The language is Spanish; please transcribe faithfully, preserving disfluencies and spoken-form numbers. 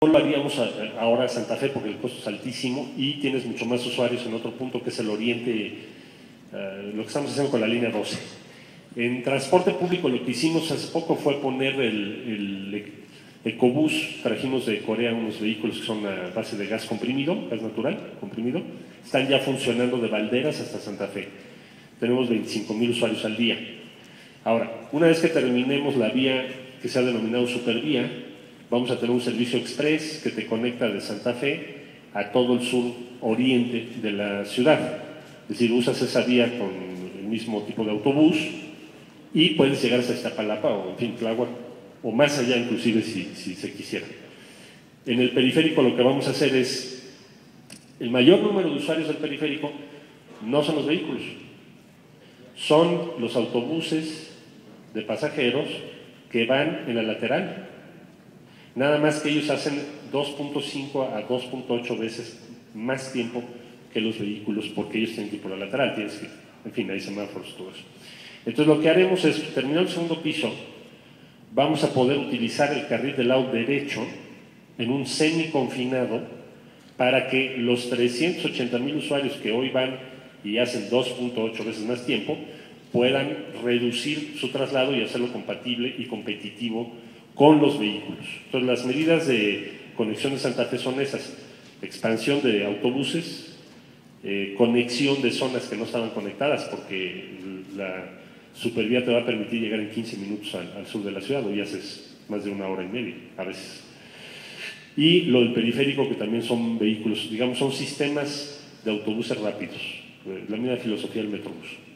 lo haríamos ahora a Santa Fe porque el costo es altísimo y tienes mucho más usuarios en otro punto que es el oriente, uh, lo que estamos haciendo con la línea doce. En transporte público lo que hicimos hace poco fue poner el, el Ecobús, trajimos de Corea unos vehículos que son a base de gas comprimido, gas natural comprimido, están ya funcionando de Valderas hasta Santa Fe. Tenemos veinticinco mil usuarios al día. Ahora, una vez que terminemos la vía que se ha denominado Supervía, vamos a tener un servicio express que te conecta de Santa Fe a todo el sur oriente de la ciudad. Es decir, usas esa vía con el mismo tipo de autobús y puedes llegar hasta Iztapalapa o en fin, Tláhuac, o más allá inclusive si, si se quisiera. En el periférico lo que vamos a hacer es, el mayor número de usuarios del periférico no son los vehículos, son los autobuses de pasajeros que van en la lateral. Nada más que ellos hacen dos punto cinco a dos punto ocho veces más tiempo que los vehículos porque ellos tienen que ir por la lateral, tienes que, en fin, hay semáforos, todo eso. Entonces lo que haremos es, terminado el segundo piso, vamos a poder utilizar el carril del lado derecho en un semi-confinado para que los trescientos ochenta mil usuarios que hoy van y hacen dos punto ocho veces más tiempo puedan reducir su traslado y hacerlo compatible y competitivo con los vehículos. Entonces las medidas de conexión de Santa Fe son esas: expansión de autobuses, eh, conexión de zonas que no estaban conectadas porque la Supervía te va a permitir llegar en quince minutos al, al sur de la ciudad, hoy haces más de una hora y media a veces. Y lo del periférico, que también son vehículos, digamos, son sistemas de autobuses rápidos, la misma filosofía del Metrobús.